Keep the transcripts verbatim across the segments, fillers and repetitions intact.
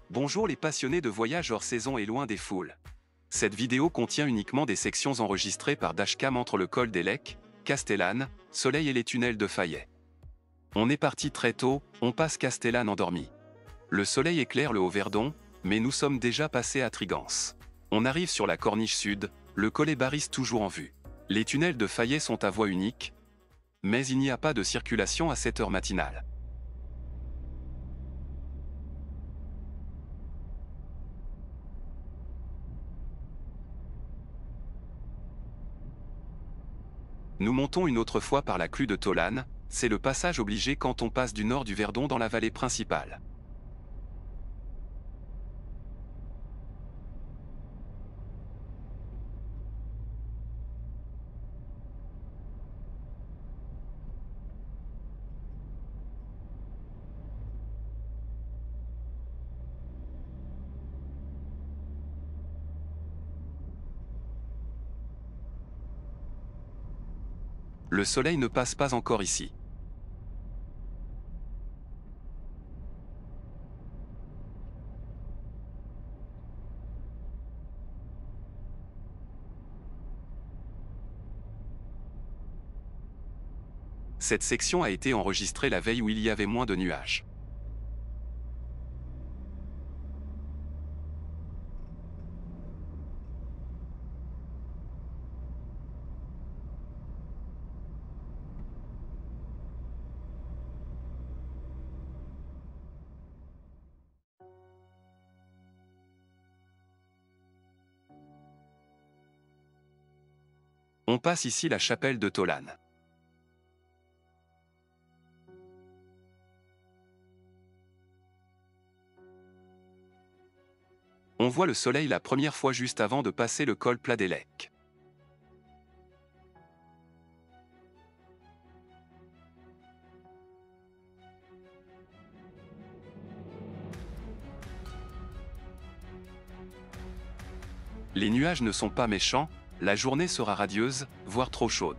Bonjour les passionnés de voyage hors saison et loin des foules. Cette vidéo contient uniquement des sections enregistrées par dashcam entre le col des Lecs, Castellane, Soleil et les tunnels de Fayet. On est parti très tôt, on passe Castellane endormi. Le soleil éclaire le Haut-Verdon, mais nous sommes déjà passés à Trigance. On arrive sur la corniche sud, le collet Baris toujours en vue. Les tunnels de Fayet sont à voie unique, mais il n'y a pas de circulation à cette heure matinale. Nous montons une autre fois par la clue de Tolane, c'est le passage obligé quand on passe du nord du Verdon dans la vallée principale. Le soleil ne passe pas encore ici. Cette section a été enregistrée la veille où il y avait moins de nuages. On passe ici la chapelle de Tolane. On voit le soleil la première fois juste avant de passer le col plat des Lecs. Les nuages ne sont pas méchants, la journée sera radieuse, voire trop chaude.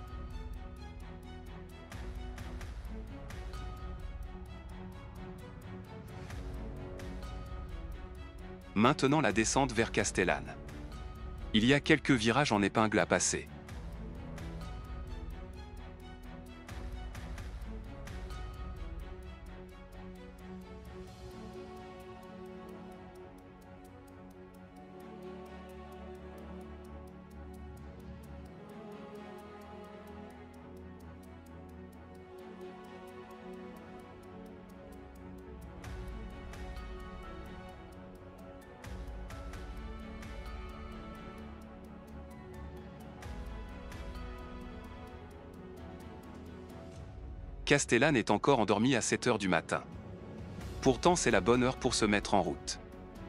Maintenant la descente vers Castellane. Il y a quelques virages en épingle à passer. Castellane est encore endormi à sept heures du matin. Pourtant c'est la bonne heure pour se mettre en route.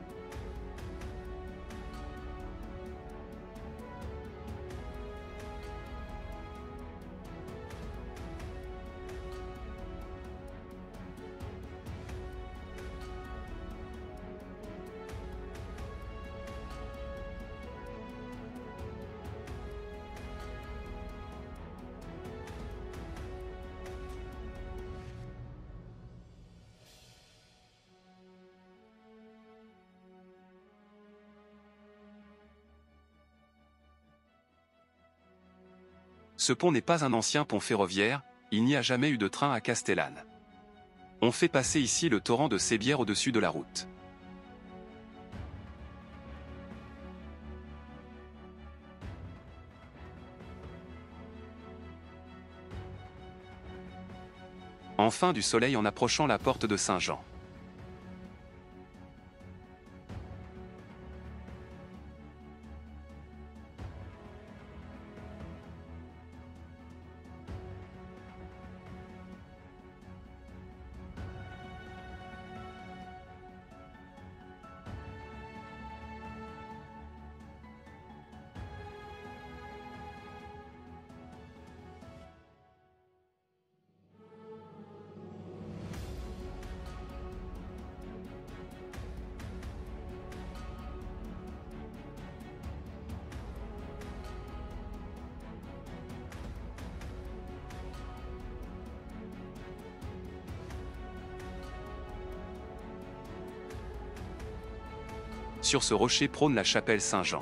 Ce pont n'est pas un ancien pont ferroviaire, il n'y a jamais eu de train à Castellane. On fait passer ici le torrent de Sébière au-dessus de la route. Enfin du soleil en approchant la porte de Saint-Jean. Sur ce rocher prône la chapelle Saint-Jean.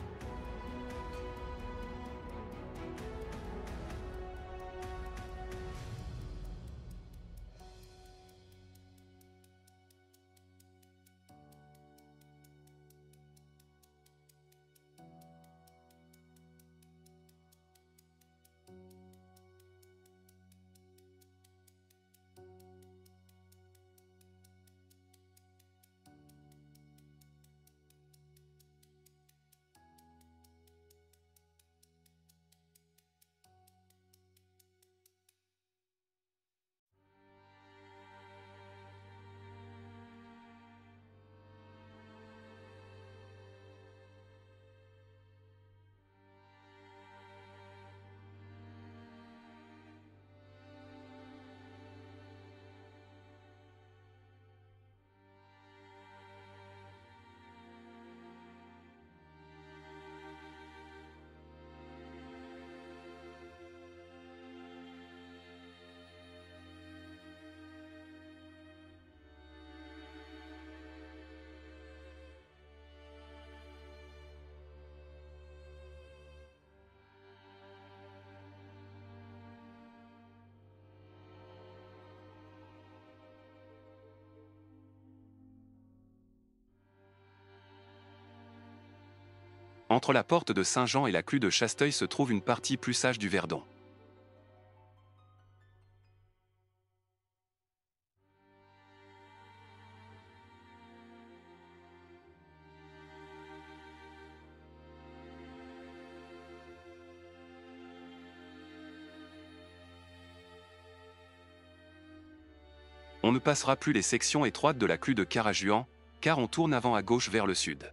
Entre la porte de Saint-Jean et la clue de Chasteuil se trouve une partie plus sage du Verdon. On ne passera plus les sections étroites de la clue de Carajuan, car on tourne avant à gauche vers le sud.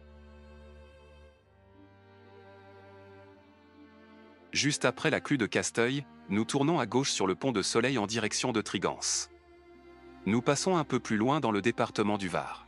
Juste après la clue de Casteuil, nous tournons à gauche sur le pont de Soleil en direction de Trigance. Nous passons un peu plus loin dans le département du Var.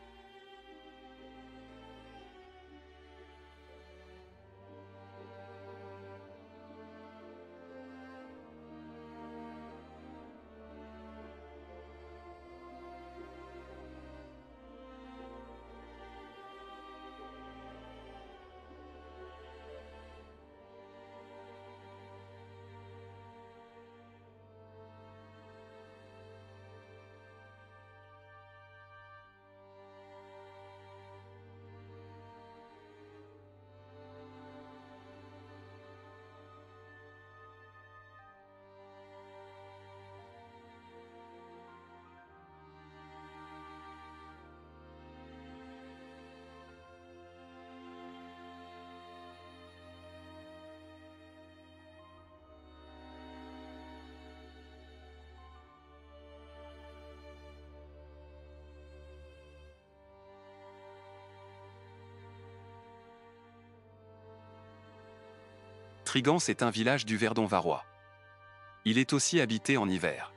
Trigance est un village du Verdon varois. Il est aussi habité en hiver.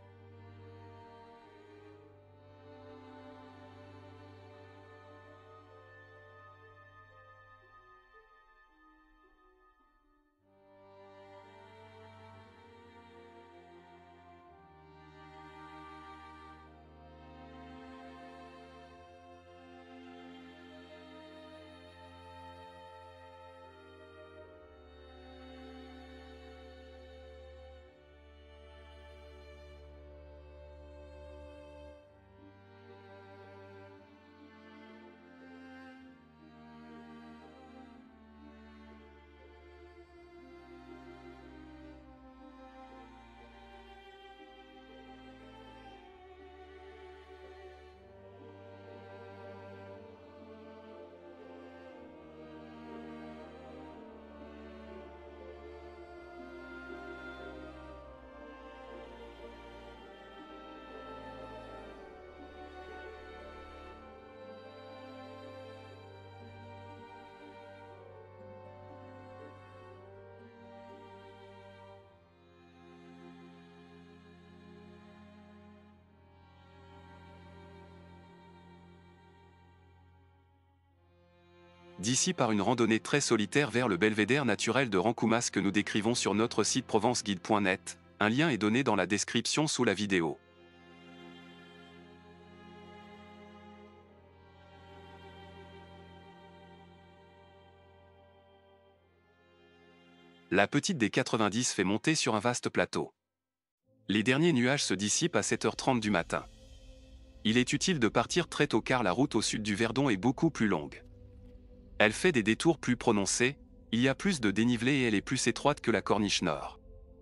D'ici par une randonnée très solitaire vers le belvédère naturel de Rancoumas que nous décrivons sur notre site provenceguide point net, un lien est donné dans la description sous la vidéo. La petite D quatre-vingt-dix fait monter sur un vaste plateau. Les derniers nuages se dissipent à sept heures trente du matin. Il est utile de partir très tôt car la route au sud du Verdon est beaucoup plus longue. Elle fait des détours plus prononcés, il y a plus de dénivelé et elle est plus étroite que la corniche nord.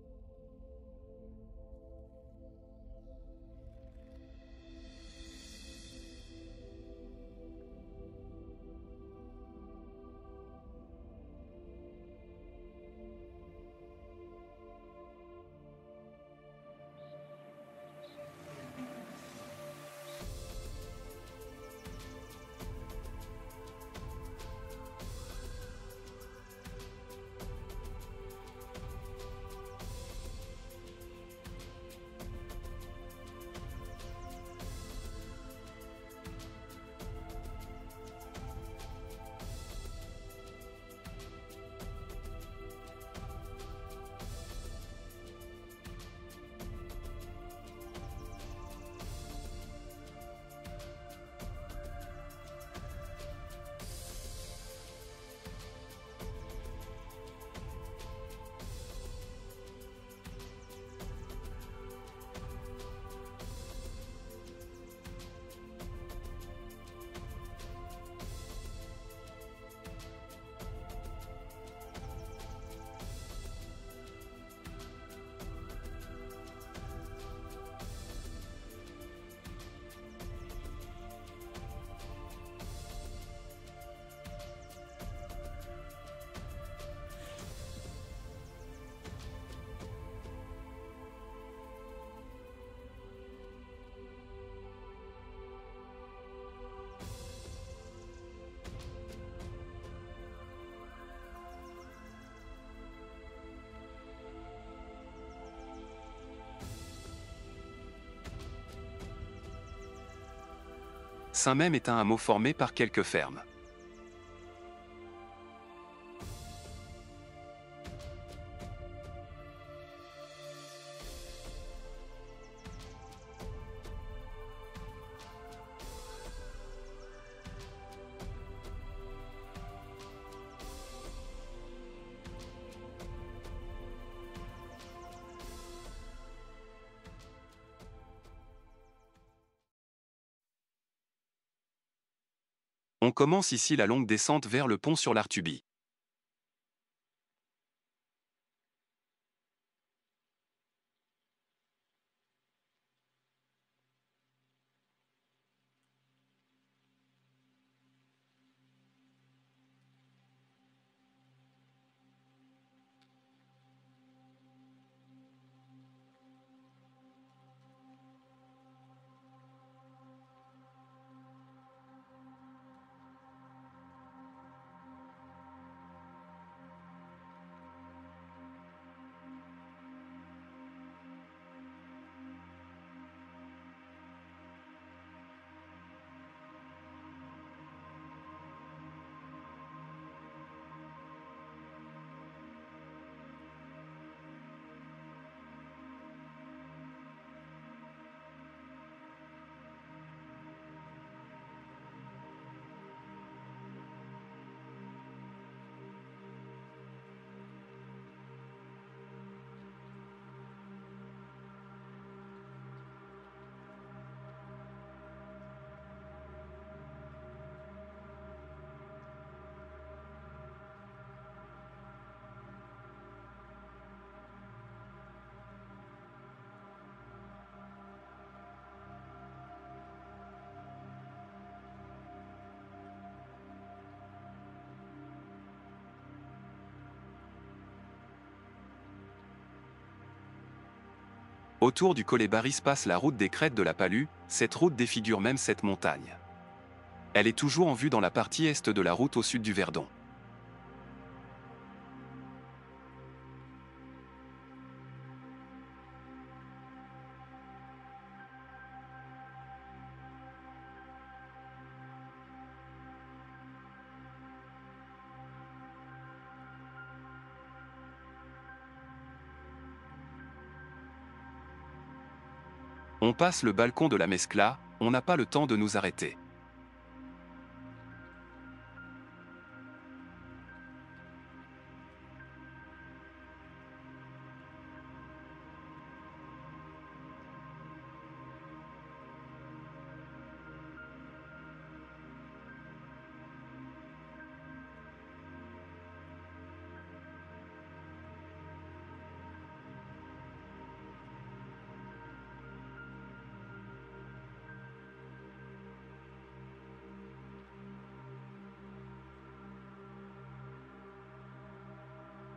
Saint-Même est un hameau formé par quelques fermes. On commence ici la longue descente vers le pont sur l'Artuby. Autour du Collet Baris passe la route des crêtes de la Palue, cette route défigure même cette montagne. Elle est toujours en vue dans la partie est de la route au sud du Verdon. On passe le balcon de la Mescla, on n'a pas le temps de nous arrêter.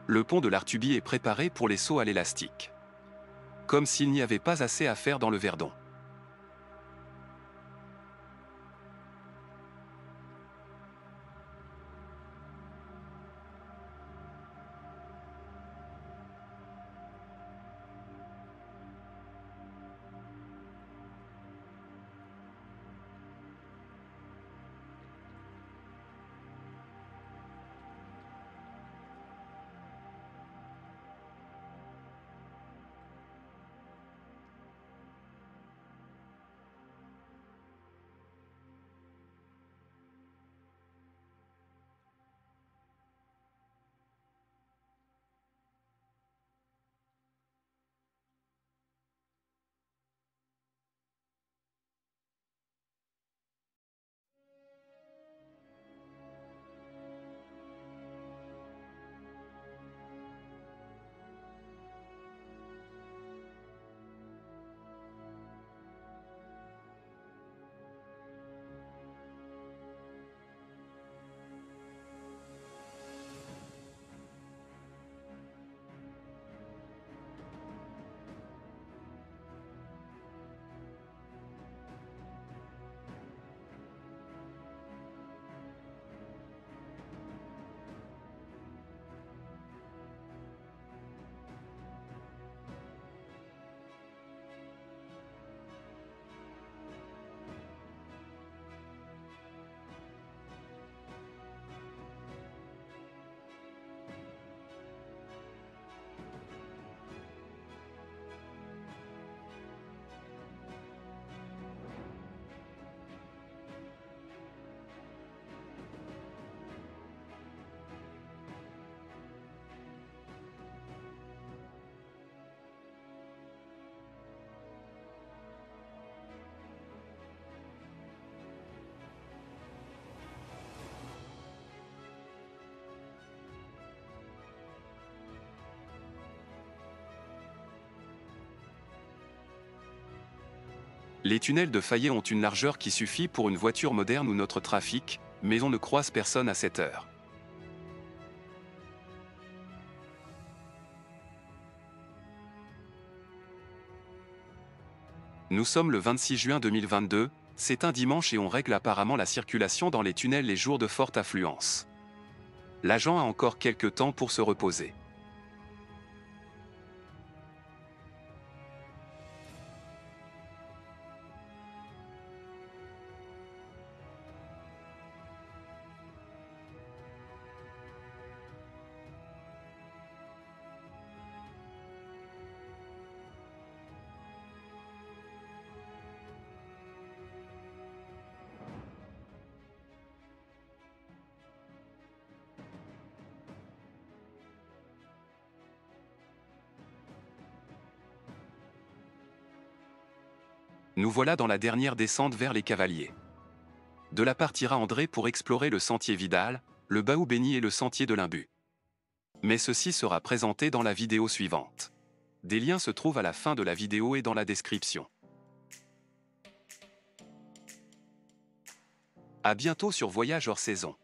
Le pont de l'Artuby est préparé pour les sauts à l'élastique. Comme s'il n'y avait pas assez à faire dans le Verdon. Les tunnels de Fayet ont une largeur qui suffit pour une voiture moderne ou notre trafic, mais on ne croise personne à cette heure. Nous sommes le vingt-six juin deux mille vingt-deux, c'est un dimanche et on règle apparemment la circulation dans les tunnels les jours de forte affluence. L'agent a encore quelques temps pour se reposer. Nous voilà dans la dernière descente vers les Cavaliers. De là partira André pour explorer le sentier Vidal, le Bahoubéni et le sentier de l'Imbu. Mais ceci sera présenté dans la vidéo suivante. Des liens se trouvent à la fin de la vidéo et dans la description. À bientôt sur Voyage hors saison.